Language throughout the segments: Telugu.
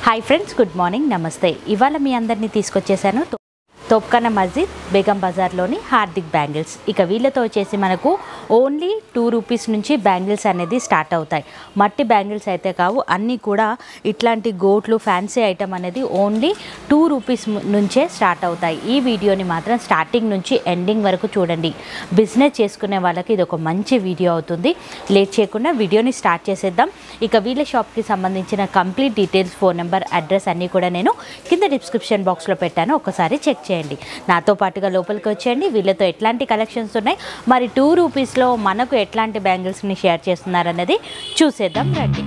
హాయ్ ఫ్రెండ్స్, గుడ్ మార్నింగ్, నమస్తే. ఇవాళ మీ అందరినీ తీసుకొచ్చేసాను తోప్ఖానా మస్జిద్ బేగం బజార్లోని హార్దిక్ బ్యాంగిల్స్. ఇక వీళ్ళతో వచ్చేసి మనకు ఓన్లీ 2 రూపీస్ నుంచి బ్యాంగిల్స్ అనేది స్టార్ట్ అవుతాయి. మట్టి బ్యాంగిల్స్ అయితే కావు, అన్నీ కూడా ఇట్లాంటి గోట్లు ఫ్యాన్సీ ఐటమ్ అనేది ఓన్లీ 2 రూపీస్ నుంచే స్టార్ట్ అవుతాయి. ఈ వీడియోని మాత్రం స్టార్టింగ్ నుంచి ఎండింగ్ వరకు చూడండి. బిజినెస్ చేసుకునే వాళ్ళకి ఇది ఒక మంచి వీడియో అవుతుంది. లేట్ చేయకుండా వీడియోని స్టార్ట్ చేసేద్దాం. ఇక వీళ్ళ షాప్కి సంబంధించిన complete details, phone number, address అన్నీ కూడా నేను కింద డిస్క్రిప్షన్ బాక్స్లో పెట్టాను, ఒకసారి చెక్ చేయండి. నాతో పాటుగా లోపలికి వచ్చేయండి. వీళ్ళతో ఎట్లాంటి కలెక్షన్స్ ఉన్నాయి, మరి 2 రూపీస్లో మనకు ఎట్లాంటి బ్యాంగిల్స్ని షేర్ చేస్తున్నారన్నది చూసేద్దాం రండి.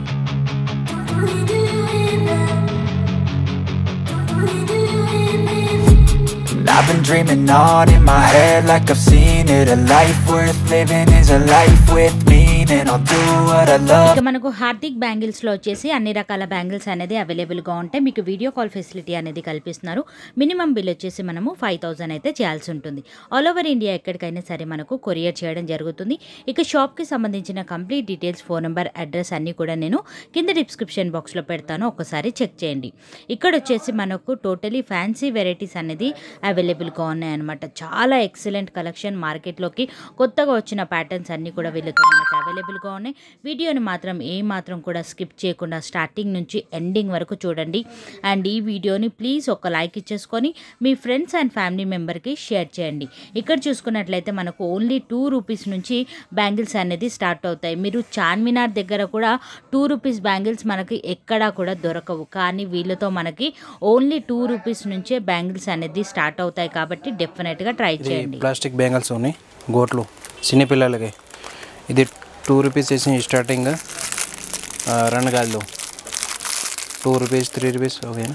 I've been dreaming on in my head like I've seen it. A life worth living is a life with meaning. I'll do what I love. ఇక మనకు హార్దిక్ బ్యాంగిల్స్ లో వచ్చేసి అన్ని రకాల బ్యాంగిల్స్ అనేది అవైలబుల్ గా ఉంటాయి. మీకు వీడియో కాల్ ఫెసిలిటీ అనేది కల్పిస్తున్నారు. మినిమం బిల్ వచ్చేసి మనము 5000 అయితే చేయాల్సి ఉంటుంది. ఆల్ ఓవర్ ఇండియా ఎక్కడికైనా సరే మనకు కొరియర్ చేయడం జరుగుతుంది. ఇక షాప్ కి సంబంధించిన complete details, phone number, address అన్ని కూడా నేను కింద డిస్క్రిప్షన్ బాక్స్ లో పెడతాను, ఒకసారి చెక్ చేయండి. ఇక్కడ వచ్చేసి మనకు టోటలీ ఫ్యాన్సీ వెరైటీస్ అనేది అవైలబుల్గా ఉన్నాయన్నమాట. చాలా ఎక్సలెంట్ కలెక్షన్. మార్కెట్లోకి కొత్తగా వచ్చిన ప్యాటర్న్స్ అన్నీ కూడా వీళ్ళతో మనకు అవైలబుల్గా ఉన్నాయి. వీడియోని మాత్రం ఏమాత్రం కూడా స్కిప్ చేయకుండా స్టార్టింగ్ నుంచి ఎండింగ్ వరకు చూడండి. అండ్ ఈ వీడియోని ప్లీజ్ ఒక లైక్ ఇచ్చేసుకొని మీ ఫ్రెండ్స్ అండ్ ఫ్యామిలీ మెంబర్కి షేర్ చేయండి. ఇక్కడ చూసుకున్నట్లయితే మనకు ఓన్లీ 2 రూపీస్ నుంచి బ్యాంగిల్స్ అనేది స్టార్ట్ అవుతాయి. మీరు చార్మినార్ దగ్గర కూడా 2 రూపీస్ బ్యాంగిల్స్ మనకి ఎక్కడా కూడా దొరకవు, కానీ వీళ్ళతో మనకి ఓన్లీ 2 రూపీస్ నుంచే బ్యాంగిల్స్ అనేది స్టార్ట్ అవుతాయి. కాబట్టి డెఫినెట్గా ట్రై చేయండి. ప్లాస్టిక్ బ్యాంగిల్స్ ఉన్నాయి, గోట్లు చిన్న పిల్లలకి. ఇది 2 రూపీస్ వేసి స్టార్టింగ్ రెండు గాజులు 2 रुपीज़ 3 रुपीज़ हो गए ना.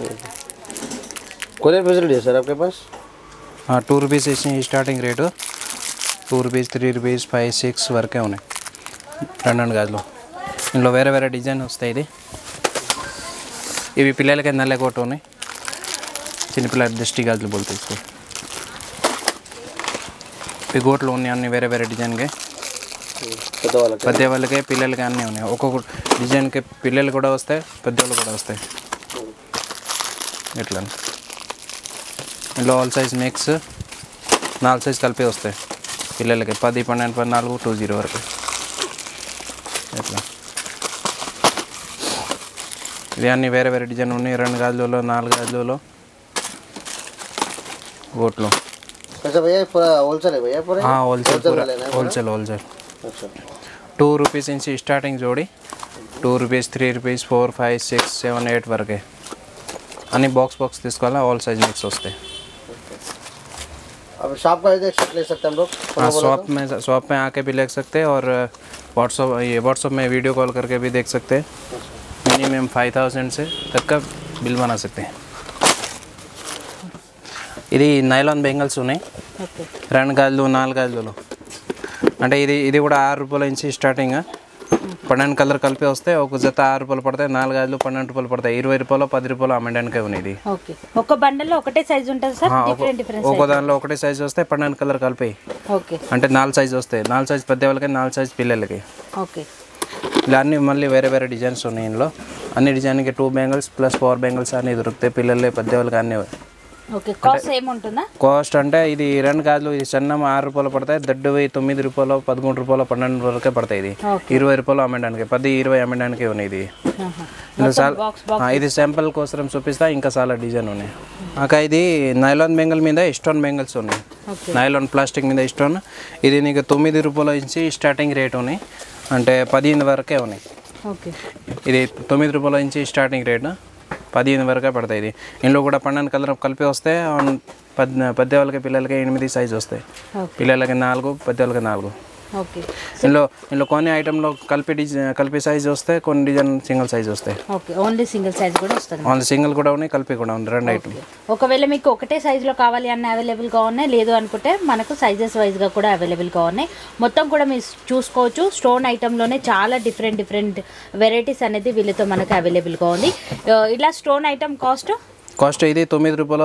कोरियर फैसिलिटी है सर आपके पास? हाँ, 2 रुपीज़ వేసి స్టార్టింగ్ రేటు 2 रुपीज़ 3 रुपीज़ 5 6 వరకే ఉన్నాయి రెండు గాజులు. ఇందులో వేరే వేరే డిజైన్ వస్తాయి. ఇవి పిల్లలకి నల్ల కోట ఉన్నాయి, చిన్నపిల్లల దృష్టి గాజులు బోల్తాయి इसको. ఈ గోట్లు ఉన్నాయి అన్ని వేరే వేరే డిజైన్కి, పెద్ద వాళ్ళకి పిల్లలకి అన్నీ ఉన్నాయి. ఒక్కొక్క డిజైన్కి పిల్లలు కూడా వస్తాయి, పెద్దవాళ్ళు కూడా వస్తాయి. ఇట్లా ఇందులో ఆల్ సైజ్ మిక్స్ 4 సైజ్ కలిపి వస్తాయి పిల్లలకి. 10, 12, 14, 20 వరకు. ఇట్లా ఇవి అన్నీ వేరే వేరే డిజైన్ ఉన్నాయి. 2 గాజులలో 4 గాజులలో గోట్లు. होलसेल है भैया पूरा? हाँ, होलसेल 2 रुपीज़ నుంచి స్టార్టింగ్ జోడి 2 रुपीज़ 3 रुपीज़ 4 5 6 7 8 వరకే. అన్ని బాక్స్ తీసుకోవాలా, ఆల్ సైజ్ మిక్స్ వస్తాయి. अब शॉप का एड्रेस ले सकते हैं हम लोग? हाँ, शॉप में आके भी ले सकते हैं और व्हाट्सअप में वीडियो कॉल करके भी देख सकते हैं. मिनिमम 5000 से तक का बिल बना सकते हैं. ఇది నైలాన్ బెంగల్స్ ఉన్నాయి, 2 గాజులు 4 గాజులు. అంటే ఇది కూడా 6 రూపాయల నుంచి స్టార్టింగ్. 12 కలర్ కలిపి వస్తే ఒక జత 6 రూపాయలు పడతాయి. 4 గాజులు 12 రూపాయలు పడతాయి. 20 రూపాయలు 10 రూపాయలు అమ్మడానికి ఉంది. ఒక బండల్లో ఒకటే సైజ్ ఉంటుంది సార్? ఒక దానిలో ఒకటే సైజ్ వస్తాయి, 12 కలర్ కలిపి. అంటే 4 సైజ్ వస్తాయి. 4 సైజ్ పెద్ద వాళ్ళకి, 4 సైజ్ పిల్లలకి. ఇలా అన్ని మళ్ళీ వేరే వేరే డిజైన్స్ ఉన్నాయి ఇందులో. అన్ని డిజైన్కి 2 బ్యాంగిల్స్ ప్లస్ 4 బ్యాంగిల్స్ అన్నీ దొరుకుతాయి పిల్లలే పెద్ద వాళ్ళకి అన్నీ. కాస్ట్ అంటే ఇది 2 గాజులు, ఇది సన్నం 6 రూపాయలు పడతాయి, దొడ్డువి 9 రూపాయలు 11 రూపాయలు 12 వరకే పడతాయి. ఇది 20 రూపాయలు అమ్మడానికి, 10 20 అమ్మడానికి ఉన్నాయి. ఇది ఇది శాంపుల్ కోసం చూపిస్తా, ఇంకా చాలా డిజైన్ ఉన్నాయి. ఇది నైలాన్ బెంగల్ మీద స్టోన్ బెంగల్స్ ఉన్నాయి, నైలాన్ ప్లాస్టిక్ మీద స్టోన్. ఇది నీకు 9 రూపాయల నుంచి స్టార్టింగ్ రేట్ ఉన్నాయి, అంటే 15 వరకే ఉన్నాయి. ఇది 9 రూపాయల నుంచి స్టార్టింగ్ రేట్ 15 వరకే పడతాయి. ఇది ఇందులో కూడా 12 కలర్ కలిపి వస్తే పెద్ద వాళ్ళకి పిల్లలకి 8 సైజ్ వస్తాయి, పిల్లలకి 4, పెద్ద వాళ్ళకి 4. ఇందులో కొన్ని ఐటెంలో కలిపి సైజ్ వస్తాయి, కొన్ని డిజైన్ సింగిల్ సైజ్ వస్తాయి. ఓన్లీ సింగిల్ సైజ్ కూడా వస్తుంది? ఓన్లీ సింగిల్ కూడా ఉన్నాయి, కలిపి కూడా ఉంది, 2 ఐటమ్. ఒకవేళ మీకు ఒకటే సైజులో కావాలి అన్న అవైలబుల్గా ఉన్నాయి, లేదు అనుకుంటే మనకు సైజెస్ వైజ్గా కూడా అవైలబుల్గా ఉన్నాయి. మొత్తం కూడా మీరు చూసుకోవచ్చు. స్టోన్ ఐటెంలోనే చాలా డిఫరెంట్ వెరైటీస్ అనేది వీళ్ళతో మనకు అవైలబుల్గా ఉంది. ఇలా స్టోన్ ఐటమ్ కాస్ట్ ఇది 9 రూపాయలు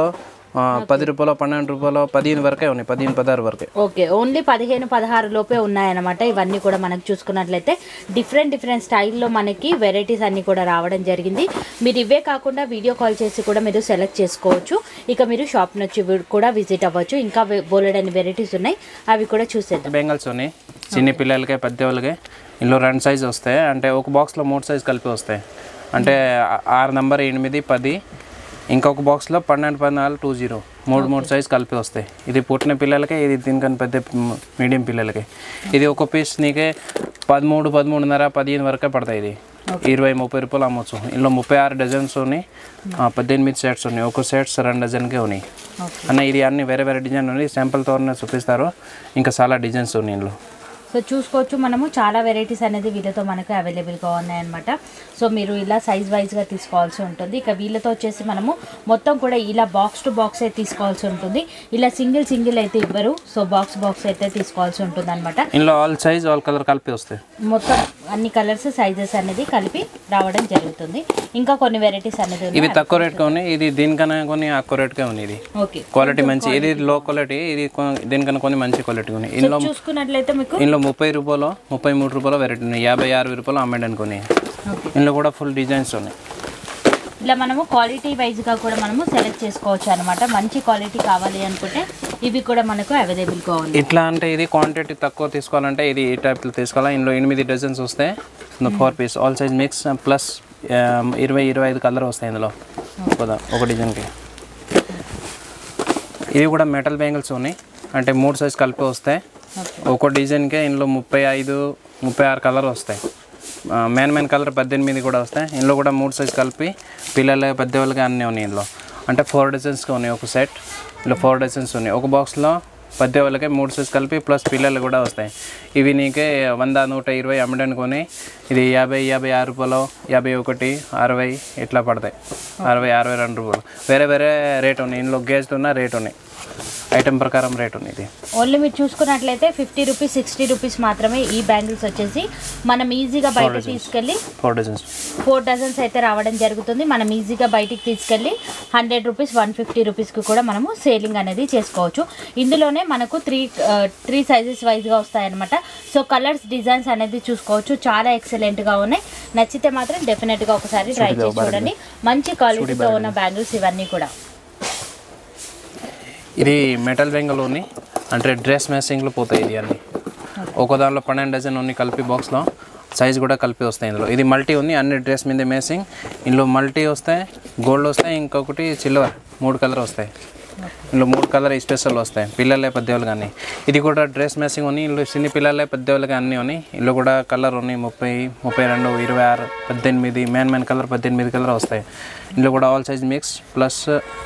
10 రూపాయలు 12 రూపాయలు 15 వరకే ఉన్నాయి, 15 16 వరకే. ఓకే, ఓన్లీ 15 16 లోపే ఉన్నాయన్నమాట. ఇవన్నీ కూడా మనకు చూసుకున్నట్లయితే డిఫరెంట్ స్టైల్లో మనకి వెరైటీస్ అన్నీ కూడా రావడం జరిగింది. మీరు ఇవే కాకుండా వీడియో కాల్ చేసి కూడా మీరు సెలెక్ట్ చేసుకోవచ్చు. ఇక మీరు షాప్ నుంచి కూడా విజిట్ అవ్వచ్చు. ఇంకా బోలెడని వెరైటీస్ ఉన్నాయి, అవి కూడా చూసేద్దాం. బెంగల్స్ ఉన్నాయి చిన్న పిల్లలకి పెద్దవాళ్ళకి. ఇందులో 2 సైజు వస్తాయి, అంటే ఒక బాక్స్లో 3 సైజు కలిపి వస్తాయి. అంటే 6 నెంబర్ 8 10, ఇంకొక బాక్స్లో 12 14 20 3 సైజు కలిపి వస్తాయి. ఇది పుట్టిన పిల్లలకి, ఇది దీనికన్నా పెద్ద మీడియం పిల్లలకి. ఇది ఒక పీస్ నీకే 13 13.5 15 వరకే పడతాయి. ఇది 20 30 రూపాయలు అమ్మవచ్చు. ఇందులో 36 డజన్స్ ఉన్నాయి, 18 సెట్స్ ఉన్నాయి. ఒక సెట్స్ 2 డజన్కే ఉన్నాయి అన్న. ఇది అన్ని వేరే డిజైన్ ఉన్నాయి, శాంపుల్తోనే చూపిస్తారు. ఇంకా చాలా డిజైన్స్ ఉన్నాయి ఇందులో. సో చూసుకోవచ్చు, మనము చాలా వెరైటీస్ అనేది వీళ్ళతో మనకు అవైలబుల్గా ఉన్నాయన్నమాట. సో మీరు ఇలా సైజ్ వైజ్గా తీసుకోవాల్సి ఉంటుంది. ఇక వీళ్ళతో వచ్చేసి మనము మొత్తం కూడా ఇలా బాక్స్ టు బాక్స్ అయితే తీసుకోవాల్సి ఉంటుంది. ఇలా సింగిల్ అయితే ఇవ్వరు. సో బాక్స్ అయితే తీసుకోవాల్సి ఉంటుంది అనమాట. ఇందులో ఆల్ సైజ్ ఆల్ కలర్ కలిపి వస్తాయి. మొత్తం అన్ని కలర్స్ సైజెస్ అనేది కలిపి రావడం జరుగుతుంది. ఇంకా కొన్ని వెరైటీస్ అనేది ఇవి తక్కువ రేట్గా ఉన్నాయి. ఇది దీనికన్నా కొన్ని ఎక్కువ రేట్గా ఉంది. ఇది ఓకే, క్వాలిటీ మంచి, ఇది లో క్వాలిటీ, ఇది దీనికన్నా కొన్ని మంచి క్వాలిటీ ఉన్నాయి. ఇందులో చూసుకున్నట్లయితే మీకు 30 రూపాయలు 33 రూపాయలు వెరైటీ ఉన్నాయి, 50 60 రూపాయలు అమ్మడానికి ఉన్నాయి. ఇందులో కూడా ఫుల్ డిజైన్స్ ఉన్నాయి. ఇలా మనము క్వాలిటీ వైజ్గా కూడా మనము సెలెక్ట్ చేసుకోవచ్చు అనమాట. మంచి క్వాలిటీ కావాలి అనుకుంటే ఇవి కూడా మనకు అవైలబుల్గా ఉంది. ఇట్లా అంటే ఇది క్వాంటిటీ తక్కువ తీసుకోవాలంటే ఇది ఈ టైప్లో తీసుకోవాలి. ఇందులో 8 డజన్స్ వస్తాయి, 4 piece all size mix plus 20-25 colour వస్తాయి ఇందులో ఒక డిజైన్కి. ఇవి కూడా మెటల్ బ్యాంగిల్స్ ఉన్నాయి, అంటే 3 సైజ్ కలిపి వస్తాయి. ఒక డిజైన్కే ఇందులో 35-36 కలర్ వస్తాయి. మెయిన్ కలర్ 18 కూడా వస్తాయి. ఇందులో కూడా 3 సైజ్ కలిపి పిల్లలకి పెద్దవాళ్ళకి అన్నీ ఉన్నాయి. ఇందులో అంటే 4 డజన్స్గా ఉన్నాయి ఒక సెట్. ఇందులో 4 డజన్స్ ఉన్నాయి. ఒక బాక్స్లో పెద్దవాళ్ళకి 3 సైజ్ కలిపి ప్లస్ పిల్లలు కూడా వస్తాయి. ఇవి నీకే 100 120 అమ్మడానికి ఉన్నాయి. ఇది 50 56 రూపాయలు, 51 60 ఇట్లా పడతాయి. 60 62 రూపాయలు వేరే రేట్ ఉన్నాయి. ఇందులో గేజ్తో ఉన్న రేట్ ఉన్నాయి, ఐటమ్ ప్రకారం రేట్ ఉంది. ఇది ఓన్లీ మీరు చూసుకున్నట్లయితే 50 రూపీస్ 60 రూపీస్ మాత్రమే. ఈ బ్యాంగిల్స్ వచ్చేసి మనం ఈజీగా బయట తీసుకెళ్ళి 4 డజన్స్ అయితే రావడం జరుగుతుంది. మనం ఈజీగా బయటికి తీసుకెళ్ళి 100 రూపీస్ 150 రూపీస్కి కూడా మనము సేలింగ్ అనేది చేసుకోవచ్చు. ఇందులోనే మనకు 3 సైజెస్ వైజ్గా వస్తాయన్నమాట. సో కలర్స్ డిజైన్స్ అనేది చూసుకోవచ్చు, చాలా ఎక్సలెంట్గా ఉన్నాయి. నచ్చితే మాత్రం డెఫినెట్గా ఒకసారి ట్రై చేసి చూడండి. మంచి క్వాలిటీతో ఉన్న బ్యాంగిల్స్ ఇవన్నీ కూడా. ఇది మెటల్ బెంగల్ ఉన్నాయి, అంటే డ్రెస్ మ్యాచింగ్లో పోతాయి. ఇది అన్నీ ఒక దానిలో 12 డజన్ ఉన్నాయి కలిపి బాక్స్లో, సైజ్ కూడా కలిపి వస్తాయి. ఇందులో ఇది మల్టీ ఉంది, అన్ని డ్రెస్ మీద మ్యాచింగ్. ఇందులో మల్టీ వస్తాయి, గోల్డ్ వస్తాయి, ఇంకొకటి సిల్వర్, 3 కలర్ వస్తాయి. ఇందులో 3 కలర్ స్పెషల్ వస్తాయి, పిల్లలే పెద్దవాళ్ళు కానీ. ఇది కూడా డ్రెస్ మ్యాచింగ్ ఉన్నాయి. ఇందులో చిన్న పిల్లలే పెద్దవాళ్ళకి అన్నీ ఉన్నాయి. ఇందులో కూడా కలర్ ఉన్నాయి 30 32 26 18 మెయిన్ కలర్ 18 కలర్ వస్తాయి. ఇందులో కూడా all size mix plus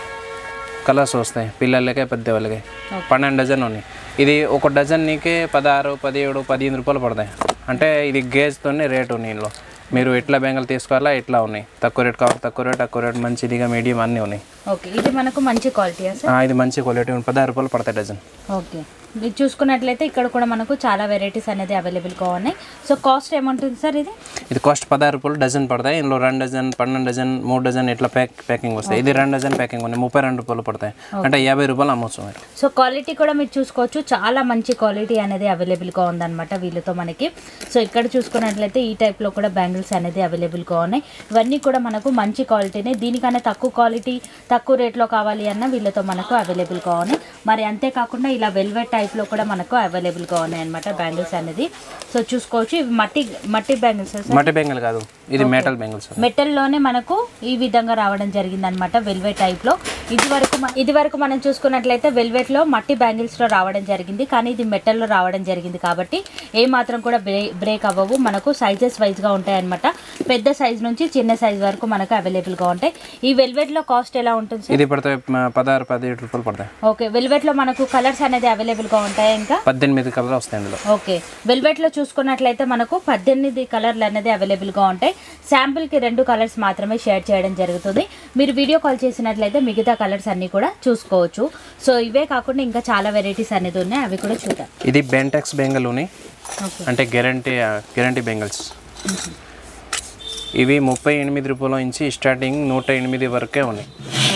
colours వస్తాయి. పిల్లలకే పెద్దవాళ్ళకి 12 డజన్ ఉన్నాయి. ఇది ఒక డజన్ నీకే 16 17 15 రూపాయలు పడతాయి. అంటే ఇది గేజ్తోనే రేట్ ఉన్నాయి. ఇందులో మీరు ఎట్లా బెంగల్ తీసుకోవాలా ఎట్లా ఉన్నాయి. తక్కువ రేట్ కావాలి తక్కువ రేట్ మంచిదిగా మీడియం అన్నీ ఉన్నాయి. ఓకే, ఇది మనకు మంచి క్వాలిటీ. ఇది మంచి క్వాలిటీ 16 రూపాయలు పడతాయి డజన్. ఓకే, మీరు చూసుకున్నట్లయితే ఇక్కడ కూడా మనకు చాలా వెరైటీస్ అనేది అవైలబుల్గా ఉన్నాయి. సో కాస్ట్ ఏముంటుంది సార్? ఇది కాస్ట్ 16 రూపాయలు డజన్ పడతాయి. ఇందులో 2 డజన్ 12 డజన్ 3 డజన్ ఇట్లా ప్యాకింగ్ వస్తాయి. ఇది 2 డజన్ ప్యాకింగ్ ఉన్నాయి, 32 రూపాయలు పడతాయి. అంటే 50 రూపాయలు అమ్మవచ్చు. సో క్వాలిటీ కూడా మీరు చూసుకోవచ్చు, చాలా మంచి క్వాలిటీ అనేది అవైలబుల్గా ఉందన్నమాట వీళ్ళతో మనకి. సో ఇక్కడ చూసుకున్నట్లయితే ఈ టైప్లో కూడా బ్యాంగిల్స్ అనేది అవైలబుల్గా ఉన్నాయి. ఇవన్నీ కూడా మనకు మంచి క్వాలిటీనే. దీనికన్నా తక్కువ క్వాలిటీ తక్కువ రేట్లో కావాలి అన్న వీళ్ళతో మనకు అవైలబుల్గా ఉన్నాయి. మరి అంతేకాకుండా ఇలా వెల్వెట్ టైప్లో కూడా మనకు అవైలబుల్గా ఉన్నాయి అన్నమాట బ్యాంగిల్స్ అనేది. సో చూసుకోవచ్చు, ఇవి మట్టి బ్యాంగిల్స్. మట్టి బ్యాంగిల్ కాదు, ఇది మెటల్ బ్యాంగిల్స్. మెటల్లోనే మనకు ఈ విధంగా రావడం జరిగింది అనమాట వెల్వెట్ టైప్లో. ఇది వరకు మనం చూసుకున్నట్లయితే వెల్వెట్లో మట్టి బ్యాంగిల్స్లో రావడం జరిగింది, కానీ ఇది మెటల్లో రావడం జరిగింది కాబట్టి ఏ మాత్రం కూడా బ్రేక్ అవ్వవు. మనకు సైజెస్ వైజ్గా ఉంటాయన్నమాట. పెద్ద సైజ్ నుంచి చిన్న సైజ్ వరకు మనకు అవైలబుల్గా ఉంటాయి. ఈ వెల్వెట్లో కాస్ట్ ఎలా ఉంటుంది? ఇది పడతాయి 16 17 రూపాయలు పడతాయి. ఓకే, వెల్వెట్లో మనకు కలర్స్ అనేది అవైలబుల్గా ఉంటాయి. ఇంకా 18 కలర్ వస్తాయి ఇందులో. ఓకే, వెల్వెట్లో చూసుకున్నట్లయితే మనకు 18 కలర్లు అనేది అవైలబుల్గా ఉంటాయి. శాంపుల్కి 2 కలర్స్ మాత్రమే షేర్ చేయడం జరుగుతుంది. మీరు వీడియో కాల్ చేసినట్లయితే మిగతా కలర్స్ అన్నీ కూడా చూసుకోవచ్చు. సో ఇవే కాకుండా ఇంకా చాలా వెరైటీస్ అనేది ఉన్నాయి, అవి కూడా చూద్దాం. ఇది బెంటెక్స్ బెంగల్ ఉన్నాయి, అంటే గ్యారంటీ బెంగల్స్. ఇవి 38 రూపాయల నుంచి స్టార్టింగ్ 108 వరకే ఉన్నాయి.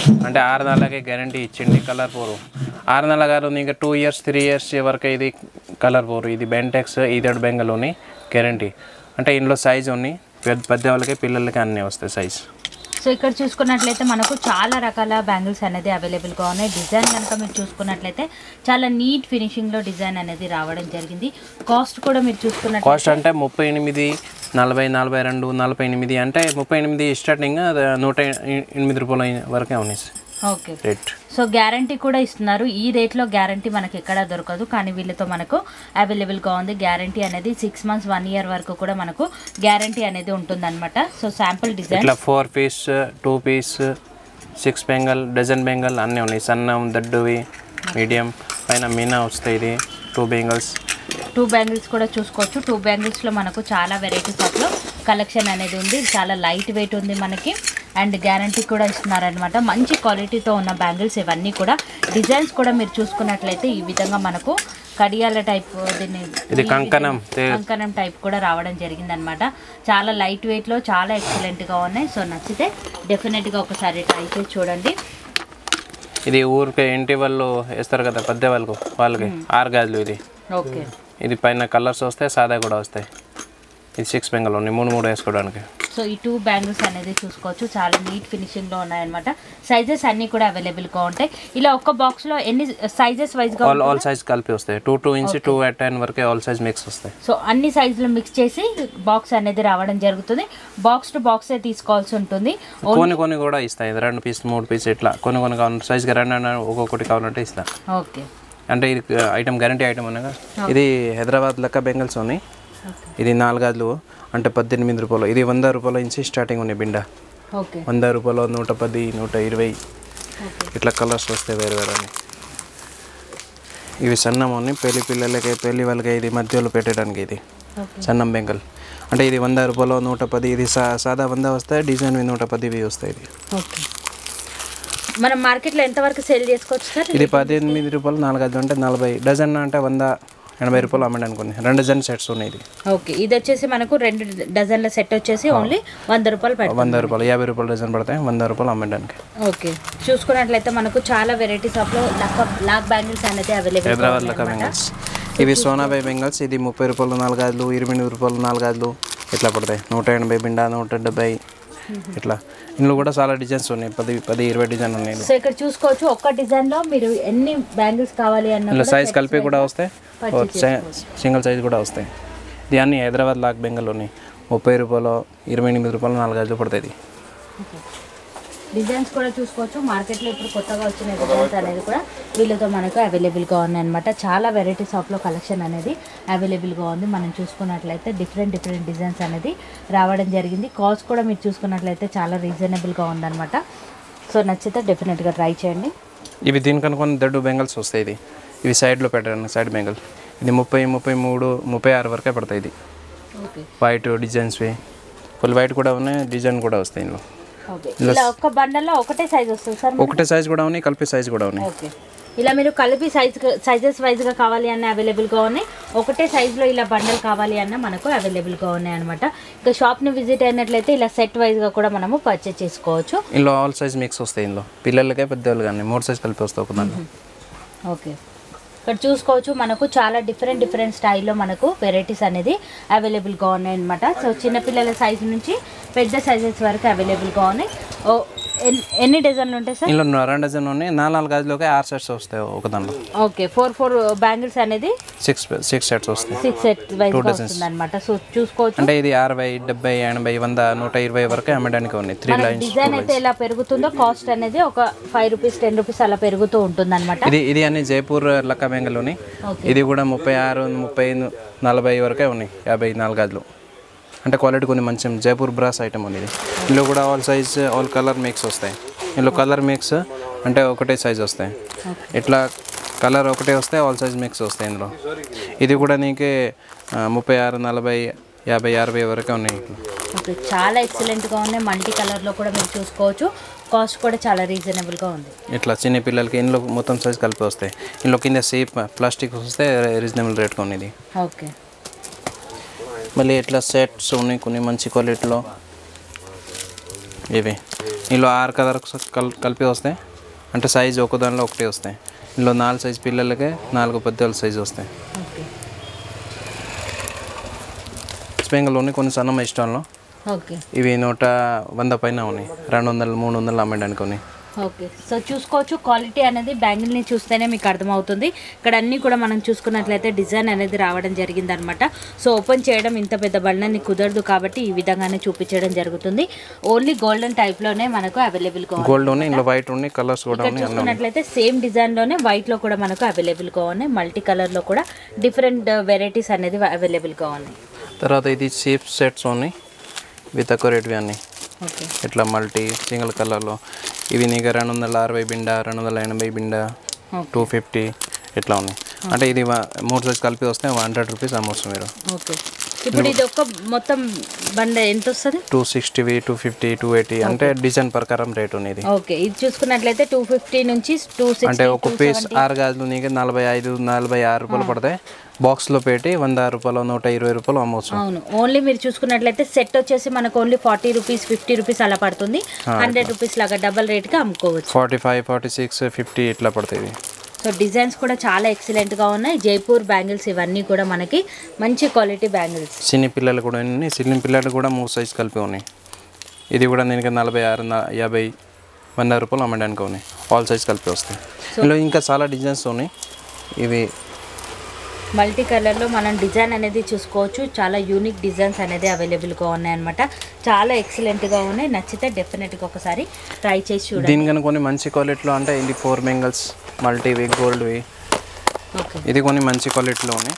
అంటే 6 నెలలకే గ్యారంటీ ఇచ్చింది కలర్ పోరు. 6 నెలల కాదు ఇంకా 2 years 3 years వరకు ఇది కలర్ పోరు. ఇది బెంటెక్స్ ఈదడ్ బెంగలోని గ్యారంటీ. అంటే ఇందులో సైజు ఉన్నాయి, పెద్ద వాళ్ళకి పిల్లలకి అన్నీ వస్తాయి సైజ్. సో ఇక్కడ చూసుకున్నట్లయితే మనకు చాలా రకాల బ్యాంగిల్స్ అనేది అవైలబుల్గా ఉన్నాయి. డిజైన్ కనుక మీరు చూసుకున్నట్లయితే చాలా నీట్ ఫినిషింగ్లో డిజైన్ అనేది రావడం జరిగింది. కాస్ట్ కూడా మీరు చూసుకున్నట్లయితే కాస్ట్ అంటే 38, 40, 42, 48 అంటే 38 స్టార్టింగ్ 108 రూపాయల వరకే ఉన్నాయి ఓకే రేట్. సో గ్యారంటీ కూడా ఇస్తున్నారు. ఈ రేట్లో గ్యారంటీ మనకి ఎక్కడా దొరకదు, కానీ వీళ్ళతో మనకు అవైలబుల్గా ఉంది. గ్యారంటీ అనేది 6 months 1 year వరకు కూడా మనకు గ్యారంటీ అనేది ఉంటుందన్నమాట. సో శాంపుల్ డిజైన్ ఇట్లా 4 piece 2 piece 6 bangle dozen bangle అన్నీ ఉన్నాయి. సన్నం దడ్డువి మీడియం పైన మీనా వస్తాయి. ఇది 2 బెంగల్స్ 2 బ్యాంగిల్స్ కూడా చూసుకోవచ్చు. 2 బ్యాంగిల్స్లో మనకు చాలా వెరైటీస్ ఆఫ్లో కలెక్షన్ అనేది ఉంది. చాలా లైట్ వెయిట్ ఉంది మనకి అండ్ గ్యారంటీ కూడా ఇస్తున్నారనమాట. మంచి క్వాలిటీతో ఉన్న బ్యాంగిల్స్ ఇవన్నీ కూడా. డిజైన్స్ కూడా మీరు చూసుకున్నట్లయితే ఈ విధంగా మనకు కడియాల టైప్, దీన్ని ఇది కంకణం టైప్ కూడా రావడం జరిగిందనమాట. చాలా లైట్ వెయిట్లో చాలా ఎక్సలెంట్గా ఉన్నాయి. సో నచ్చితే డెఫినెట్గా ఒకసారి ట్రై చేసి చూడండి. ఇది ఊరికి ఇంటి వాళ్ళు వేస్తారు కదా పెద్ద వాళ్ళకి 6 గాజులు. ఇది ఓకే, ఇది పైన కలర్స్ వస్తాయి, సాదా కూడా వస్తాయి. ఇది 6 బెంగల్ ఉన్నాయి 3 వేసుకోవడానికి. సో ఈ 2 బ్యాంగిల్స్ అనేది చూసుకోవచ్చు. చాలా నీట్ ఫినిషింగ్లో ఉన్నాయన్నమాట. సైజెస్ అన్నీ కూడా అవైలబుల్గా ఉంటాయి. ఇలా ఒక్క బాక్స్లో ఎన్ని సైజెస్ వైజ్గా ఆల్ సైజ్ కలిపి వస్తాయి. 2 inch 2 at 10 వరకే ఆల్ సైజ్ మిక్స్ వస్తాయి. సో అన్ని సైజులు మిక్స్ చేసి బాక్స్ అనేది రావడం జరుగుతుంది. బాక్స్ టు బాక్సే తీసుకోవాల్సి ఉంటుంది. కొన్ని కూడా ఇస్తాయి. 2 piece 3 piece ఇట్లా కొన్ని కావాలి సైజ్గా 2 ఒక్కొక్కటి కావాలంటే ఇస్తా. ఓకే, అంటే ఇది ఐటమ్ గ్యారంటీ ఐటమ్ అనగా. ఇది హైదరాబాద్ లెక్క బెంగల్స్ ఉన్నాయి. ఇది 4 గాజులు అంటే 18 రూపాయలు. ఇది 100 రూపాయల నుంచి స్టార్టింగ్ ఉన్నాయి బిండా. ఓకే, 100 రూపాయలు 110 120 ఇట్లా కలర్స్ వస్తాయి వేరు వేరే. ఇవి సన్నం ఉన్నాయి పిల్లలకి పెళ్లి వాళ్ళకి ఇది మధ్యలో పెట్టడానికి. ఇది సన్నం బెంగల్ అంటే ఇది 100 రూపాయలు 110. ఇది సాదా 100 వస్తాయి, డిజైన్ 110 వస్తాయి. ఇది ఓకే. మనం మార్కెట్లో ఎంతవరకు సేల్ చేసుకోవచ్చు సార్? ఇది 18 రూపాయలు 4 గాజులు అంటే 40 డజన్ అంటే 180 రూపాయలు అమ్మడానికి అనుకోండి. 2 డజన్ సెట్స్ ఉన్నాయి. ఇది ఓకే, ఇది వచ్చేసి మనకు 2 డజన్ల సెట్ వచ్చేసి ఓన్లీ 100 రూపాయలు పడుతుంది. 100 రూపాయలు 50 రూపాయలు డజన్ పడతాయి. 100 రూపాయలు అమ్మడానికి. ఓకే, చూసుకున్నట్లయితే మనకు చాలా వెరైటీస్ ఆఫ్లో లాక్ బ్యాంగిల్స్ అనేది అవైలబుల్. హైదరాబాద్ లెక్క బెంగల్స్ ఇవి సోనాబాయ్ బెంగల్స్. ఇది 30 రూపాయలు 4 గాజులు, 28 రూపాయలు 4 గాజులు ఇట్లా పడతాయి. 180 బిండా 170 ఇట్లా. ఇందులో కూడా చాలా డిజైన్స్ ఉన్నాయి. 10-20 డిజైన్ ఉన్నాయి. సో ఇక్కడ చూసుకోవచ్చు ఒక్క డిజైన్లో మీరు ఎన్ని బ్యాంగిల్స్ కావాలి అన్న ఇందులో సైజ్ కలిపి కూడా వస్తాయి, సింగిల్ సైజ్ కూడా వస్తాయి. ఇది అన్ని హైదరాబాద్ లాక్ బెంగల్ ఉన్నాయి. 30 రూపాయలు 28 రూపాయలు 4 గాజులు పడుతుంది. డిజైన్స్ కూడా చూసుకోవచ్చు. మార్కెట్లో ఇప్పుడు కొత్తగా వచ్చిన డిజైన్స్ అనేది కూడా వీళ్ళతో మనకు అవైలబుల్గా ఉన్నాయన్నమాట. చాలా వెరైటీస్ ఆఫ్లో కలెక్షన్ అనేది అవైలబుల్గా ఉంది. మనం చూసుకున్నట్లయితే డిఫరెంట్ డిజైన్స్ అనేది రావడం జరిగింది. కాస్ట్ కూడా మీరు చూసుకున్నట్లయితే చాలా రీజనబుల్గా ఉందన్నమాట. సో నచ్చితే డెఫినెట్గా ట్రై చేయండి. ఇవి దీనికన్నా కొన్ని దడ్డు బెంగల్స్ వస్తాయి. ఇవి సైడ్లో పెట్టడానికి సైడ్ బెంగల్. ఇది 30, 33, 36 వరకే పడతాయి. ఇది వైట్ డిజైన్స్వి ఫుల్ వైట్ కూడా ఉన్నాయి, డిజైన్ కూడా వస్తాయి. ఇందులో ఇలా ఒక్క బండల్లో ఒకటే సైజ్ వస్తుంది సార్? ఒకటే సైజ్ కూడా ఉన్నాయి, కలిపి సైజ్ కూడా ఉన్నాయి. ఓకే, ఇలా మీరు కలిపి సైజెస్ వైజ్గా కావాలి అన్న అవైలబుల్గా ఉన్నాయి. ఒకటే సైజులో ఇలా బండల్ కావాలి అన్న మనకు అవైలబుల్గా ఉన్నాయి అనమాట. ఇంకా షాప్ని విజిట్ అయినట్లయితే ఇలా సెట్ వైజ్గా కూడా మనము పర్చేస్ చేసుకోవచ్చు. ఇందులో ఆల్ సైజ్ మిక్స్ వస్తాయి. ఇందులో పిల్లలకే పెద్దవాళ్ళు కానీ 3 సైజ్ కలిపి వస్తాయి ఒక దాంట్లో. ఓకే, ఇక్కడ చూసుకోవచ్చు మనకు చాలా డిఫరెంట్ స్టైల్లో మనకు వెరైటీస్ అనేది అవైలబుల్గా ఉన్నాయి అనమాట. సో చిన్నపిల్లల సైజు నుంచి పెద్ద సైజెస్ వరకు అవైలబుల్గా ఉన్నాయి. ఎన్ని డజన్లు ఉంటాయి సార్? ఇందులో 2 డజన్ ఉన్నాయి. 4 గాజులకి 6 సెట్స్ వస్తాయి ఒక దాంట్లో. ఓకే, 4 బ్యాంగిల్స్ అనేది 6 సెట్స్ వస్తాయి. 6 సెట్ వైజ్ వస్తుంది అనమాట. సో చూసుకోవచ్చు. అంటే ఇది 60, 70, 80, 100, 120 వరకు అమ్మడానికి ఉన్నాయి. 3 లైన్స్. డిజైన్ అయితే ఎలా పెరుగుతుందో కాస్ట్ అనేది ఒక 5 రూపీస్ 10 రూపీస్ అలా పెరుగుతూ ఉంటుంది అనమాట. ఇది అన్ని జైపూర్ లక్క బెంగల్లోని. ఇది కూడా 36, 30, 40 వరకే ఉన్నాయి. 54 గాజులు అంటే క్వాలిటీ కొన్ని మంచి జైపూర్ బ్రాస్ ఐటమ్ ఉంది. ఇది ఇందులో కూడా all size all colour mix వస్తాయి. ఇందులో కలర్ మిక్స్ అంటే ఒకటే సైజ్ వస్తాయి. ఇట్లా కలర్ ఒకటే వస్తాయి, ఆల్ సైజ్ మిక్స్ వస్తాయి ఇందులో. ఇది కూడా నీకే 36, 40, 50, 60 వరకే ఉన్నాయి. ఓకే, చాలా ఎక్సలెంట్గా ఉన్నాయి. మల్టీ కలర్లో కూడా మీరు చూసుకోవచ్చు. కాస్ట్ కూడా చాలా రీజనబుల్గా ఉంది. ఇట్లా చిన్న పిల్లలకి ఇందులో మొత్తం సైజ్ కలిపి వస్తాయి. ఇందులో కింద సేఫ్ ప్లాస్టిక్ వస్తే రీజనబుల్ రేట్గా ఉన్నది. ఓకే, మళ్ళీ ఇట్లా సెట్స్ ఉన్నాయి కొన్ని మంచి క్వాలిటీలో. ఇవి ఇందులో 6 కలర్స్ కలిపి వస్తాయి, అంటే సైజ్ ఒక దానిలో ఒకటి వస్తాయి. ఇందులో 4 సైజ్ పిల్లలకే 4 పెద్దల సైజు వస్తాయి. ఓకే స్పెంగల్లోని కొన్ని సన్నమ ఇష్టాల్లో ఓకే ఇవి 100 పైన ఉన్నాయి, 200 300 అమ్మడానికి ఉన్నాయి. ఓకే సో చూసుకోవచ్చు క్వాలిటీ అనేది బ్యాంగిల్ని చూస్తేనే మీకు అర్థమవుతుంది. ఇక్కడ అన్నీ కూడా మనం చూసుకున్నట్లయితే డిజైన్ అనేది రావడం జరిగిందనమాట. సో ఓపెన్ చేయడం ఇంత పెద్ద బండని కుదరదు కాబట్టి ఈ విధంగానే చూపించడం జరుగుతుంది. ఓన్లీ గోల్డెన్ టైప్లోనే మనకు అవైలబుల్గా గోల్డ్ ఉన్నాయి, ఇందులో వైట్ ఉన్నాయి, కలర్స్ కూడా ఉన్నాయి. చూసుకున్నట్లయితే సేమ్ డిజైన్లోనే వైట్లో కూడా మనకు అవైలబుల్గా ఉన్నాయి, మల్టీ కలర్లో కూడా డిఫరెంట్ వెరైటీస్ అనేది అవైలబుల్గా ఉన్నాయి. తర్వాత ఇది షేప్ సెట్స్ ఉన్నాయి, ఇవి తక్కువ రేట్వి అన్నీ. ఓకే ఇట్లా మల్టీ సింగిల్ కలర్లో ఇవి నీకు 260 బిండా, 280 బిండా, 250 ఇట్లా ఉన్నాయి. అంటే ఇది 3 సైజ్ కలిపి వస్తే 100 రూపీస్ అమ్మవచ్చు మీరు. ఓకే ఇప్పుడు ఇది ఒక మొత్తం బండ ఎంత వస్తుంది? 260, 250, 280 అంటే డిజైన్ ప్రకారం రేట్ ఉన్నది. ఓకే ఇది చూసుకున్నట్లయితే 250 నుంచి 260 అంటే ఒక పీస్ 6 గాజులు నీకు 45, 46 రూపాయలు పడతాయి. బాక్స్లో పెట్టి 100 రూపాయలు, 120 రూపాయలు అమ్మవచ్చు. అవును ఓన్లీ మీరు చూసుకున్నట్లయితే సెట్ వచ్చేసి మనకు ఓన్లీ 40 రూపీస్ 50 రూపీస్ అలా పడుతుంది. 100 రూపీస్ లాగా డబల్ రేట్గా అమ్ముకోవచ్చు. 45, 46, 50 ఇట్లా పడుతుంది. సో డిజైన్స్ కూడా చాలా ఎక్సలెంట్గా ఉన్నాయి. జైపూర్ బ్యాంగిల్స్ ఇవన్నీ కూడా మనకి మంచి క్వాలిటీ బ్యాంగిల్స్. చిన్న పిల్లలు కూడా ఉన్నాయి, చిన్న పిల్లలు కూడా 3 సైజ్ కలిపి ఉన్నాయి. ఇది కూడా నేను 46, 50, 100 రూపాయలు అమ్మడానికి ఉన్నాయి. ఆల్ సైజ్ కలిపి వస్తాయి. ఇందులో ఇంకా చాలా డిజైన్స్ ఉన్నాయి. ఇవి మల్టీ కలర్లో మనం డిజైన్ అనేది చూసుకోవచ్చు. చాలా యూనిక్ డిజైన్స్ అనేది అవైలబుల్గా ఉన్నాయన్నమాట. చాలా ఎక్సలెంట్గా ఉన్నాయి. నచ్చితే డెఫినెట్గా ఒకసారి ట్రై చేసి చూడండి. దీనికన్నా కొన్ని మంచి క్వాలిటీలో అంటే ఇది 4 బెంగల్స్ మల్టీవి గోల్డ్వి, ఓకే ఇది కొన్ని మంచి క్వాలిటీలో ఉన్నాయి.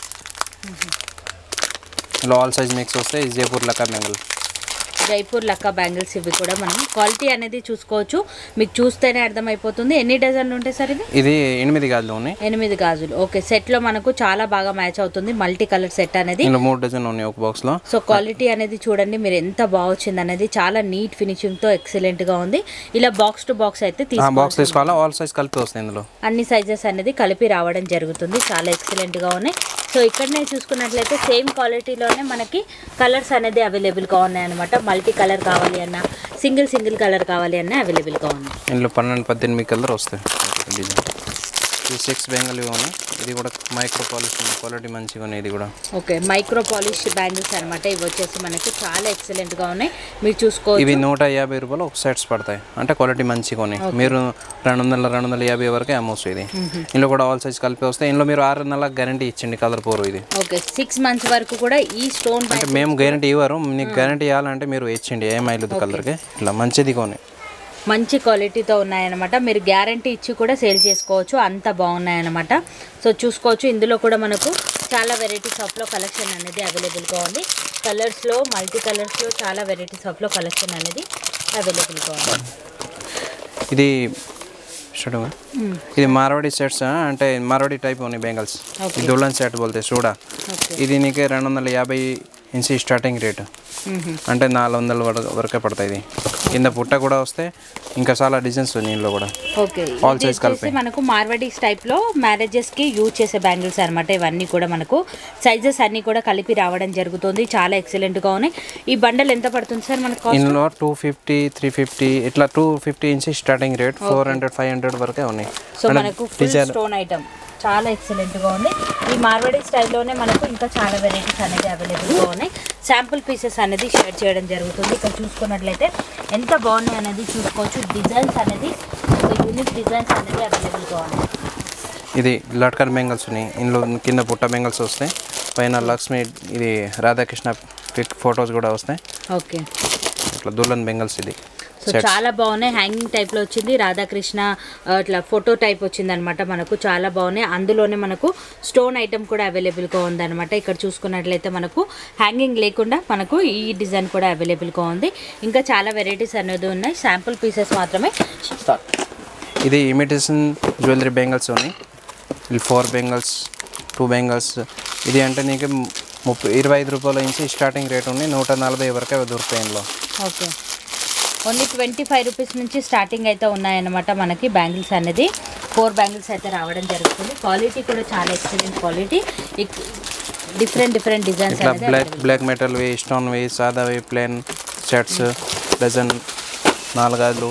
ఇలా ఆల్ సైజ్ మిక్స్ వస్తాయి. జైపూర్ లకా బెంగల్, జైపూర్ లక్కా బ్యాంగిల్స్ ఇవి కూడా మనం క్వాలిటీ అనేది చూసుకోవచ్చు. మీకు చూస్తేనే అర్థమైపోతుంది. ఎన్ని డజన్లు ఉంటాయి సార్ ఇది? ఇది 8 గాజులు ఉన్నాయి. 8 గాజులు. ఓకే సెట్లో మనకు చాలా బాగా మ్యాచ్ అవుతుంది మల్టీ కలర్ సెట్ అనేది. ఇందులో 3 డజన్లు ఉన్నాయి ఒక బాక్స్లో. సో క్వాలిటీ అనేది చూడండి మీరు ఎంత బాగా వచ్చింది అనేది. చాలా నీట్ ఫినిషింగ్తో ఎక్సలెంట్గా ఉంది. ఇలా బాక్స్ టు బాక్స్ అయితే బాక్స్ తీసుకోవాలా, ఆల్ సైజ్ కలిపి వస్తాయి. ఇందులో అన్ని సైజెస్ అనేది కలిపి రావడం జరుగుతుంది. చాలా ఎక్సలెంట్గా ఉన్నాయి. సో ఇక్కడనే చూసుకున్నట్లయితే సేమ్ క్వాలిటీలోనే మనకి కలర్స్ అనేది అవైలబుల్గా ఉన్నాయన్నమాట. మల్టీ కలర్ కావాలి అన్నా, సింగిల్ కలర్ కావాలి అన్నా అవైలబుల్గా ఉన్నాయి. ఇందులో 12, 18 కలర్ వస్తాయి డిజైన్. ఇది 6 బెంగల్ ఉన్నాయి. ఇది కూడా మైక్రో పాలిష్ క్వాలిటీ మంచిగా ఉన్నాయి. ఇది కూడా ఓకే మైక్రో పాలిష్ బ్యాంగిల్స్ అనమాట. ఇవి వచ్చేసి మనకి చాలా ఎక్సలెంట్గా ఉన్నాయి. మీరు చూసుకోవచ్చు. ఇవి 150 రూపాయలు ఒక సెట్స్ పడతాయి. అంటే క్వాలిటీ మంచిగా ఉన్నాయి. మీరు 200, 250 వరకే అమ్మవచ్చు. ఇది ఇందులో కూడా ఆల్ సైజ్ కలిపి వస్తాయి. ఇందులో మీరు 6 నెలల గ్యారంటీ ఇచ్చింది కలర్ పోరు. ఇది ఓకే 6 మంత్స్ వరకు కూడా ఈ స్టోన్ అంటే మేము గ్యారంటీ ఇవ్వరు. మీకు గ్యారంటీ ఇవ్వాలంటే మీరు ఇచ్చిండి ఏమైలేదు కలర్కి. ఇట్లా మంచిది కొని మంచి క్వాలిటీతో ఉన్నాయన్నమాట. మీరు గ్యారంటీ ఇచ్చి కూడా సేల్ చేసుకోవచ్చు. అంత బాగున్నాయన్నమాట. సో చూసుకోవచ్చు. ఇందులో కూడా మనకు చాలా వెరైటీస్ ఆఫ్లో కలెక్షన్ అనేది అవైలబుల్గా ఉంది. కలర్స్లో మల్టీ కలర్స్లో చాలా వెరైటీస్ ఆఫ్లో కలెక్షన్ అనేది అవైలబుల్గా ఉంది. ఇది ఇది మార్వాడి సెట్స్, అంటే మార్వాడి టైప్ ఉన్నాయి బెంగల్స్. దుల్హన్ సెట్ బోల్తే చూడా. ఇది నీకు 250 నుంచి స్టార్టింగ్ రేట్, అంటే 400 వరకే పడతాయి. ఇది కింద పుట్ట కూడా వస్తే ఇంకా చాలా డిజైన్స్ ఉన్నాయి ఇందులో కూడా. ఓకే ఆల్ సైజ్ కలిపి మనకు మార్వాడీస్ టైప్లో మ్యారేజెస్కి యూజ్ చేసే బ్యాంగిల్స్ అనమాట. ఇవన్నీ కూడా మనకు సైజెస్ అన్నీ కూడా కలిపి రావడం జరుగుతుంది. చాలా ఎక్సలెంట్గా ఉన్నాయి. ఈ బండల్ ఎంత పడుతుంది సార్ మనకు? ఇందులో 250, 350 ఇట్లా 250 నుంచి స్టార్టింగ్ రేట్ 400, 500 వరకే ఉన్నాయి. సో మనకు ఫుల్ స్టోన్ ఐటమ్ చాలా ఎక్సలెంట్గా ఉంది. ఈ మార్వాడి స్టైల్లోనే మనకు ఇంకా చాలా వెరైటీస్ అనేది అవైలబుల్గా ఉన్నాయి. శాంపుల్ పీసెస్ అనేది షేర్ చేయడం జరుగుతుంది. ఇక్కడ చూసుకున్నట్లయితే ఎంత బాగున్నాయి అనేది చూసుకోవచ్చు. డిజైన్స్ అనేది యూనిక్ డిజైన్స్ అనేది అవైలబుల్గా ఉన్నాయి. ఇది లట్కన్ బెంగల్స్ ఉన్నాయి. ఇందులో కింద పుట్ట బెంగల్స్ వస్తాయి. పైన లక్ష్మి ఇది రాధాకృష్ణ పిక్ ఫొటోస్ కూడా వస్తాయి. ఓకే ఇట్లా దుల్హన్ బెంగల్స్. ఇది సో చాలా బాగున్నాయి. హ్యాంగింగ్ టైప్లో వచ్చింది. రాధాకృష్ణ ఇట్లా ఫోటో టైప్ వచ్చింది అనమాట. మనకు చాలా బాగున్నాయి. అందులోనే మనకు స్టోన్ ఐటమ్ కూడా అవైలబుల్గా ఉందన్నమాట. ఇక్కడ చూసుకున్నట్లయితే మనకు హ్యాంగింగ్ లేకుండా మనకు ఈ డిజైన్ కూడా అవైలబుల్గా ఉంది. ఇంకా చాలా వెరైటీస్ అనేది ఉన్నాయి. శాంపుల్ పీసెస్ మాత్రమే. ఇది ఇమిటేషన్ జ్యువెలరీ బెంగల్స్ ఉన్నాయి. 4 బెంగల్స్, 2 బెంగల్స్. ఇది అంటే నీకు 25 రూపాయల నుంచి స్టార్టింగ్ రేట్ ఉంది. 140 వరకే దొరుకుతాయి ఇందులో. ఓకే ఓన్లీ 25 రూపీస్ నుంచి స్టార్టింగ్ అయితే ఉన్నాయన్నమాట. మనకి బ్యాంగిల్స్ అనేది 4 బ్యాంగిల్స్ అయితే రావడం జరుగుతుంది. క్వాలిటీ కూడా చాలా excellent quality. Different designs black మెటల్వి, స్టోన్వి, సాదావి, ప్లేన్ సెట్స్ డజన్ 4 గాజులు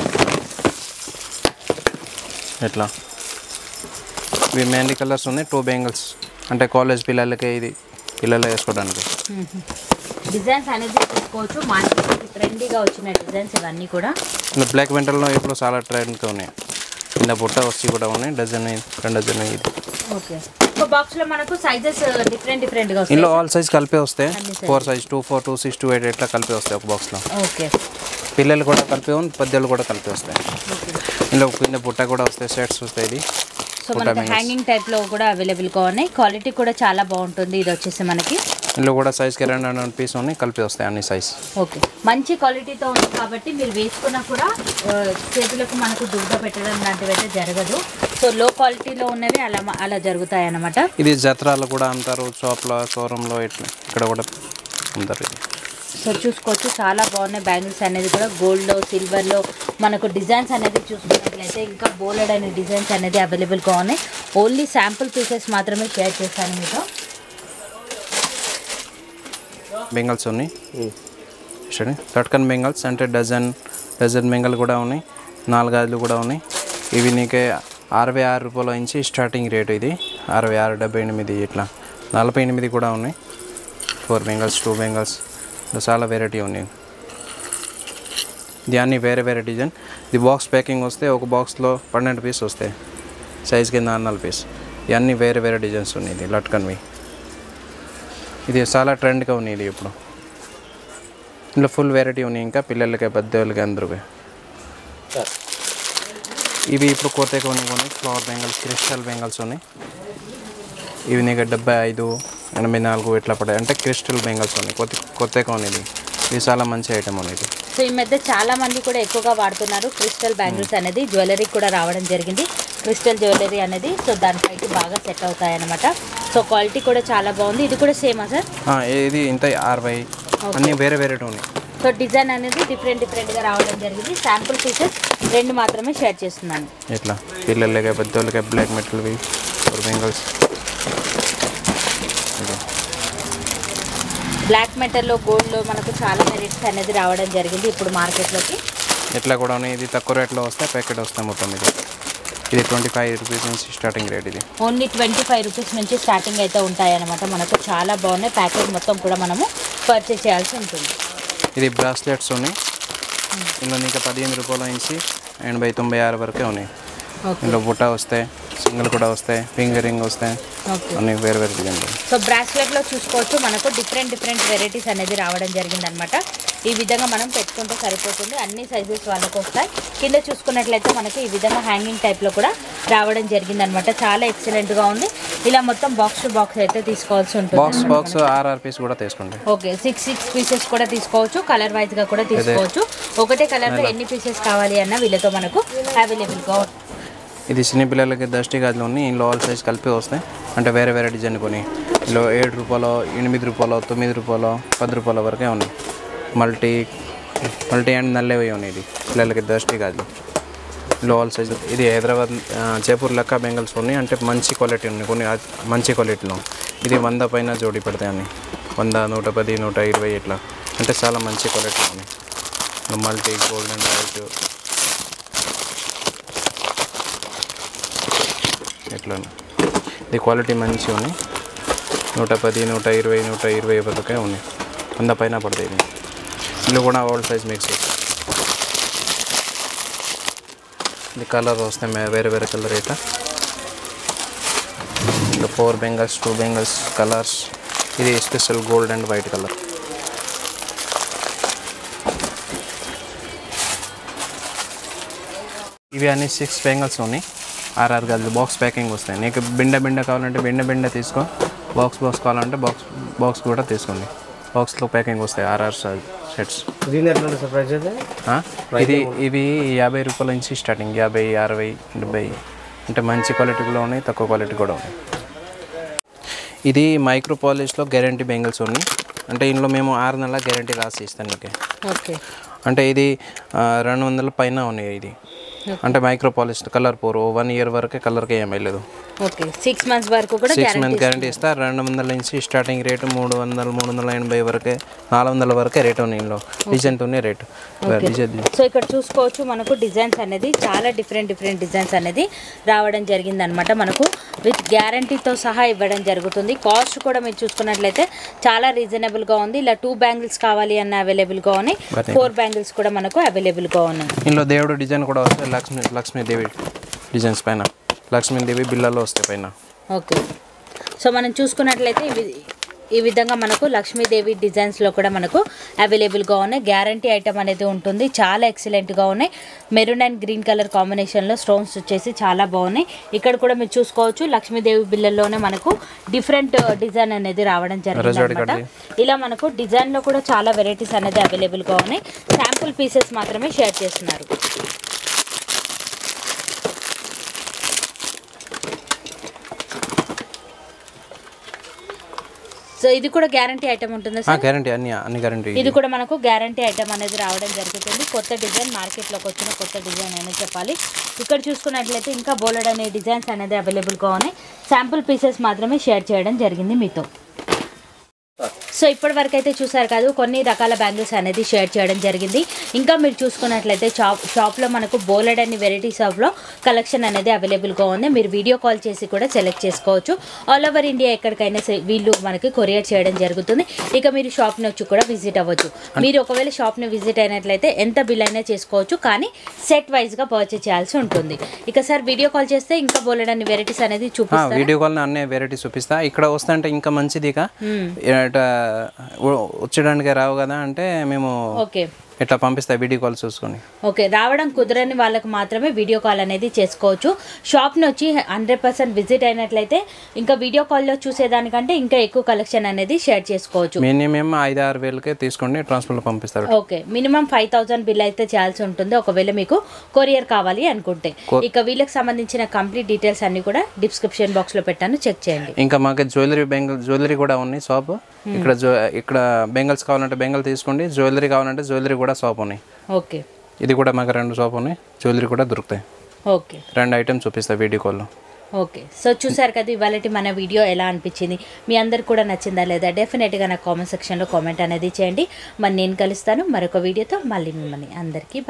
ఇట్లా. ఇవి మెహందీ కలర్స్ ఉన్నాయి. 2 బెంగిల్స్ అంటే కాలేజ్ పిల్లలకి ఇది పిల్లలు వేసుకోవడానికి. డిజైన్స్ అనేది తీసుకోవచ్చు. మార్కెట్కి ట్రెండీగా వచ్చిన డిజైన్స్ ఇవన్నీ కూడా. ఇలా బ్లాక్ వెంటర్లో ఇప్పుడు చాలా ట్రెండ్గా ఉన్నాయి. కింద బుట్ట వచ్చి కూడా ఉన్నాయి. డజన్ 2 డజన్ ఇది. ఓకే. ఒక బాక్స్లో మనకు సైజెస్ డిఫరెంట్గా వస్తాయి. ఇందులో ఆల్ సైజ్ కలిపే వస్తాయి. 4 సైజ్ 2, 4, 2, 6, 2, 8 ఇట్లా కలిపి వస్తాయి ఒక బాక్స్లో. ఓకే. పిల్లలు కూడా కలిపి పెద్దలు కూడా కలిపి వస్తాయి. ఇందులో కింద బుట్ట కూడా వస్తాయి. సెట్స్ వస్తాయి. ఇది సో మనకి హ్యాంగింగ్ టైప్లో కూడా అవైలబుల్గా ఉన్నాయి. క్వాలిటీ కూడా చాలా బాగుంటుంది. ఇది వచ్చేసి మనకి ఇందులో కూడా సైజ్కి 2 పీస్ ఉన్నాయి. కలిపి వస్తాయి అన్ని సైజ్. ఓకే. మంచి క్వాలిటీతో ఉంది కాబట్టి మీరు వేసుకున్నా కూడా చేతులకు మనకు దుగ్ధ పెట్టడం లాంటివి అయితే జరగదు. సో లో క్వాలిటీలో ఉన్నవి అలా జరుగుతాయి అన్నమాట. ఇది జత్రాలు కూడా అమ్ముతారు. షాప్లో షోరూంలో ఇట్లా ఇక్కడ కూడా అమ్ముతారు. ఇది సో చూసుకోవచ్చు. చాలా బాగున్నాయి బ్యాంగిల్స్ అనేది కూడా. గోల్డ్లో సిల్వర్లో మనకు డిజైన్స్ అనేది చూసుకున్నట్లయితే ఇంకా బోలెడ్ అనే డిజైన్స్ అనేది అవైలబుల్గా ఉన్నాయి. ఓన్లీ శాంపుల్ పీసెస్ మాత్రమే షేర్ చేస్తాను మీతో. బెంగల్స్ ఉన్నాయి. లట్కన్ బెంగల్స్ అంటే డజన్ బెంగల్ కూడా ఉన్నాయి. 4 గాజులు కూడా ఉన్నాయి. ఇవి నీకే 66 రూపాయల నుంచి స్టార్టింగ్ రేటు. ఇది 66, 78 ఇట్లా 48 కూడా ఉన్నాయి. 4 బెంగల్స్ 2 బెంగల్స్ చాలా వెరైటీ ఉన్నాయి. ఇది అన్నీ వేరే వేరే డిజైన్. ఇది బాక్స్ ప్యాకింగ్ వస్తే ఒక బాక్స్లో 12 పీస్ వస్తాయి. సైజ్ కింద 4 పీస్. ఇవన్నీ వేరే వేరే డిజైన్స్ ఉన్నాయి. ఇది లట్కన్వి. ఇది చాలా ట్రెండ్గా ఉన్నాయి. ఇది ఇప్పుడు ఇందులో ఫుల్ వెరైటీ ఉన్నాయి. ఇంకా పిల్లలకి పెద్దవాళ్ళకి అందరికీ. ఇవి ఇప్పుడు కొత్తగా ఉన్నాయి. ఫ్లవర్ బెంగల్స్ క్రిస్టల్ బెంగల్స్ ఉన్నాయి. ఇవి నీకు 75, 84 ఇట్లా పడాయి. అంటే క్రిస్టల్ బెంగల్స్ ఉన్నాయి. కొత్తగా ఉన్నాయి. ఇది చాలా మంచి ఐటమ్ అనేది. సో ఈ మధ్య చాలా మంది కూడా ఎక్కువగా వాడుతున్నారు క్రిస్టల్ బ్యాంగిల్స్ అనేది. జ్యువెలరీ కూడా రావడం జరిగింది. క్రిస్టల్ జ్యువెలరీ అనేది సో దానిపైకి బాగా సెట్ అవుతాయి అన్నమాట. సో క్వాలిటీ కూడా చాలా బాగుంది. ఇది కూడా సేమా సార్? ఇది ఇంత 60 అన్నీ వేరే వేరే ఉన్నాయి. సో డిజైన్ అనేది డిఫరెంట్గా రావడం జరిగింది. శాంపుల్ పీసెస్ 2 మాత్రమే షేర్ చేస్తున్నాను. ఇట్లా పిల్లలకి పెద్దోళ్ళకి బ్లాక్ మెటల్వి 4 బెంగల్స్. బ్లాక్ మెటల్లో గోల్డ్లో మనకు చాలా వెరైటీస్ అనేది రావడం జరిగింది ఇప్పుడు మార్కెట్లోకి. ఇట్లా కూడా ఉన్నాయి. ఇది తక్కువ రేట్లో వస్తాయి. ప్యాకెట్ వస్తాయి మొత్తం. ఇది 25 రూపీస్ నుంచి స్టార్టింగ్ రేట్. ఇది ఓన్లీ 25 రూపీస్ నుంచి స్టార్టింగ్ అయితే ఉంటాయి అన్నమాట. మనకు చాలా బాగున్నాయి. ప్యాకెట్ మొత్తం కూడా మనము పర్చేస్ చేయాల్సి ఉంటుంది. ఇది బ్రాస్లెట్స్ ఉన్నాయి. ఇందులో నీకు 15 రూపాయల నుంచి 80, 96 వరకే ఉన్నాయి. ఇందులో బుట్ట వస్తాయి. సింగిల్ కూడా వస్తాయి. ఫింగర్ రింగ్ వస్తాయి. అన్ని వేరే వేరే డిజైన్. సో బ్రాస్లెట్లో చూసుకోవచ్చు మనకు డిఫరెంట్ వెరైటీస్ అనేది రావడం జరిగిందనమాట. ఈ విధంగా మనం పెట్టుకుంటే సరిపోతుంది. అన్ని సైజెస్ వాళ్ళకు వస్తాయి. కింద చూసుకున్నట్లయితే మనకి ఈ విధంగా హ్యాంగింగ్ టైప్లో కూడా రావడం జరిగిందనమాట. చాలా ఎక్సలెంట్గా ఉంది. ఇలా మొత్తం బాక్స్ టు బాక్స్ అయితే తీసుకోవాల్సి ఉంటుంది. బాక్స్ 6 పీస్ కూడా తీసుకోండి. ఓకే. 6 పీసెస్ కూడా తీసుకోవచ్చు. కలర్ వైజ్గా కూడా తీసుకోవచ్చు. ఒకటే కలర్లో ఎన్ని పీసెస్ కావాలి అన్న వీళ్ళతో మనకు అవైలబుల్గా. ఇది చిన్న పిల్లలకి దష్టి గాజులు ఉన్నాయి. ఇందులో ఆల్ సైజ్ కలిపి వస్తాయి. అంటే వేరే వేరే డిజైన్ కొని ఇందులో 7 రూపాయలు, 8 రూపాయలు, 9 రూపాయలు, 10 రూపాయల వరకే ఉన్నాయి. మల్టీ అండ్ నల్లేవి ఉన్నాయి. ఇది పిల్లలకి దష్టి గాజులు. ఇందులో ఆల్ సైజ్. ఇది హైదరాబాద్ జైపూర్ లెక్క బెంగల్స్ ఉన్నాయి. అంటే మంచి క్వాలిటీ ఉన్నాయి. కొన్ని మంచి క్వాలిటీలో. ఇది 100 పైన జోడి పడతాయి అన్ని. 100, 110, 120 ఇట్లా. అంటే చాలా మంచి క్వాలిటీ ఉన్నాయి. మల్టీ గోల్డ్ అండ్ వైట్ ఇట్లా. ఇది క్వాలిటీ మంచిగా ఉన్నాయి. 110, 120, 120 వరకే ఉన్నాయి. 100 పైన పడతాయి. ఇందులో కూడా ఓల్డ్ సైజ్ మిక్స్. ఇది కలర్ వస్తాయి వేరే వేరే కలర్ ఇట్లా. ఇంకా 4 బెంగల్స్, 2 బెంగల్స్ కలర్స్. ఇది special gold and white colour. ఇవి అన్ని 6 బెంగల్స్ ఉన్నాయి. 6 గాజులు బాక్స్ ప్యాకింగ్ వస్తాయి. నీకు బిండ కావాలంటే బిండ తీసుకో. బాక్స్ కావాలంటే బాక్స్ కూడా తీసుకోండి. బాక్స్లో ప్యాకింగ్ వస్తాయి 6 సెట్స్. ఇది ఇవి 50 రూపాయల నుంచి స్టార్టింగ్. 50, 60, 70 అంటే మంచి క్వాలిటీలో ఉన్నాయి. తక్కువ క్వాలిటీ కూడా ఉన్నాయి. ఇది మైక్రో పాలిష్లో గ్యారంటీ బెంగల్స్ ఉన్నాయి. అంటే ఇందులో మేము 6 నెలల గ్యారంటీ రాసి ఇస్తాను మీకు. ఓకే. అంటే ఇది 200 పైన ఉన్నాయి. ఇది అంటే మైక్రో పాలిష్ కలర్ పోరు 1 ఇయర్ వరకే కలర్కి ఏమీ లేదు. ఓకే 6 మంత్స్ వరకు కూడా 6 మంత్ గ్యారంటీ ఇస్తా. 200 నుంచి స్టార్టింగ్ రేటు 300 380 వరకే 400 వరకే రేట్ ఉన్నాయి. ఇందులో డిజైన్తో రేటు. సో ఇక్కడ చూసుకోవచ్చు మనకు డిజైన్స్ అనేది చాలా డిఫరెంట్ డిజైన్స్ అనేది రావడం జరిగింది అనమాట. మనకు విత్ గ్యారంటీతో సహా ఇవ్వడం జరుగుతుంది. కాస్ట్ కూడా మీరు చూసుకున్నట్లయితే చాలా రీజనబుల్గా ఉంది. ఇలా 2 బ్యాంగిల్స్ కావాలి అన్న అవైలబుల్గా ఉన్నాయి. 4 బ్యాంగిల్స్ కూడా మనకు అవైలబుల్గా ఉన్నాయి. ఇందులో దేవుడు డిజైన్ కూడా వస్తాయి. లక్ష్మీదేవి డిజైన్స్ పైన లక్ష్మీదేవి బిళ్ళలో వస్తాయి పైన. ఓకే సో మనం చూసుకున్నట్లయితే ఈ విధంగా మనకు లక్ష్మీదేవి డిజైన్స్లో కూడా మనకు అవైలబుల్గా ఉన్నాయి. గ్యారంటీ ఐటమ్ అనేది ఉంటుంది. చాలా ఎక్సలెంట్గా ఉన్నాయి. మెరూన్ అండ్ గ్రీన్ కలర్ కాంబినేషన్లో స్టోన్స్ వచ్చేసి చాలా బాగున్నాయి. ఇక్కడ కూడా మీరు చూసుకోవచ్చు లక్ష్మీదేవి బిళ్ళల్లోనే మనకు డిఫరెంట్ డిజైన్ అనేది రావడం జరిగింది అనమాట. ఇలా మనకు డిజైన్లో కూడా చాలా వెరైటీస్ అనేది అవైలబుల్గా ఉన్నాయి. శాంపుల్ పీసెస్ మాత్రమే షేర్ చేస్తున్నారు. సో ఇది కూడా గ్యారంటీ ఐటమ్ ఉంటుందా సార్? గ్యారంటీ అన్ని గ్యారంటీ. ఇది కూడా మనకు గ్యారంటీ ఐటమ్ అనేది రావడం జరుగుతుంది. కొత్త డిజైన్ మార్కెట్లోకి వచ్చిన కొత్త డిజైన్ అనేది చెప్పాలి. ఇక్కడ చూసుకున్నట్లయితే ఇంకా బోలెడ్ అనే డిజైన్స్ అనేది అవైలబుల్గా ఉన్నాయి. శాంపుల్ పీసెస్ మాత్రమే షేర్ చేయడం జరిగింది మీతో. సో ఇప్పటి వరకు అయితే చూసారు కాదు కొన్ని రకాల బ్యాంగిల్స్ అనేది షేర్ చేయడం జరిగింది. ఇంకా మీరు చూసుకున్నట్లయితే షాప్లో మనకు బోలెడ్ అన్ని వెరైటీస్ ఆఫ్లో కలెక్షన్ అనేది అవైలబుల్గా ఉంది. మీరు వీడియో కాల్ చేసి కూడా సెలెక్ట్ చేసుకోవచ్చు. ఆల్ ఓవర్ ఇండియా ఎక్కడికైనా వీళ్ళు మనకి కొరియర్ చేయడం జరుగుతుంది. ఇక మీరు షాప్ని వచ్చి కూడా విజిట్ అవ్వచ్చు. మీరు ఒకవేళ షాప్ని విజిట్ అయినట్లయితే ఎంత బిల్ అయినా చేసుకోవచ్చు. కానీ సెట్ వైజ్గా పర్చేస్ చేయాల్సి ఉంటుంది. ఇక సార్ వీడియో కాల్ చేస్తే ఇంకా బోలెడ్ అన్ని వెరైటీస్ అనేది చూపిస్తాను. వీడియో కాల్ అన్ని వెరైటీస్ చూపిస్తా. ఇక్కడ వస్తా అంటే ఇంకా మంచిది. వచ్చడానికి రావు కదా అంటే మేము ఓకే ఇట్లా పంపిస్తా వీడియో కాల్ చూసుకొని. ఓకే రావడం కుదరని వాళ్ళకి మాత్రమే వీడియో కాల్ అనేది చేసుకోవచ్చు. షాప్ని వచ్చి 100% విజిట్ అయినట్లయితే ఇంకా వీడియో కాల్లో చూసేదానికంటే ఇంకా ఎక్కువ కలెక్షన్ అనేది షేర్ చేసుకోవచ్చు. మినిమం 5-6 వేలకే తీసుకోండి ట్రాన్స్పోర్ట్లో పంపిస్తారు. ఓకే మినిమం 5000 బిల్ అయితే చేయాల్సి ఉంటుంది ఒకవేళ మీకు కొరియర్ కావాలి అనుకుంటే. ఇక వీళ్ళకి సంబంధించిన కంప్లీట్ డీటెయిల్స్ అన్ని కూడా డిస్క్రిప్షన్ బాక్స్లో పెట్టాను, చెక్ చేయండి. ఇంకా మాకు జ్యువెలరీ కూడా ఉన్నాయి షాప్. ఇక్కడ బెంగల్స్ కావాలంటే బెంగల్ తీసుకోండి, జ్యువెలరీ కావాలంటే జ్యువెలరీ కూడా షాప్ ఉన్నాయి. ఓకే ఇది కూడా మాకు 2 షాప్ ఉన్నాయి. జ్యువెలరీ కూడా దొరుకుతాయి. ఓకే 2 ఐటమ్స్ చూపిస్తా వీడియో కాల్లో. ఓకే సో చూసారు కదా ఇవాళ మన వీడియో ఎలా అనిపించింది, మీ అందరికి కూడా నచ్చిందా లేదా డెఫినెట్గా నాకు కామెంట్ సెక్షన్లో కామెంట్ అనేది చేయండి. మరి నేను కలుస్తాను మరొక వీడియోతో. మళ్ళీ మిమ్మల్ని అందరికీ